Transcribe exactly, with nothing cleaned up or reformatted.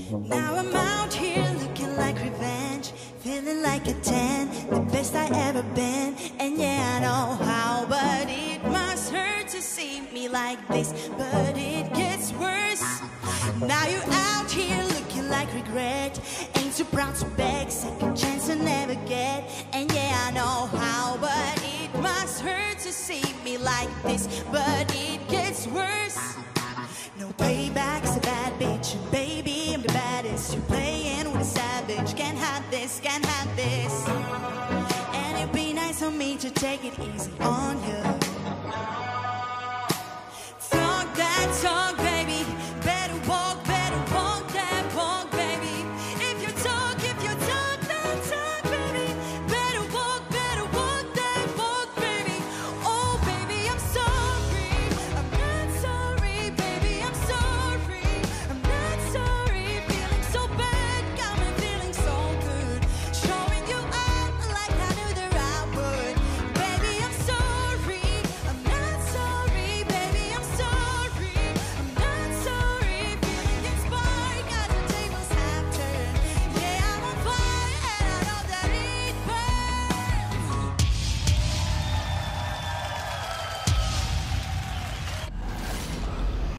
Now I'm out here looking like revenge, feeling like a ten, the best I ever been. And yeah, I know how, but it must hurt to see me like this. But it gets worse. Now you're out here looking like regret, ain't too proud to beg, second chance to never get. And yeah, I know how, but it must hurt to see me like this. But it gets worse. No payback's a bad bitch, and baby, I'm the baddest. You're playing with a savage, can't have this, can't have this. And it'd be nice of me to take it easy on you.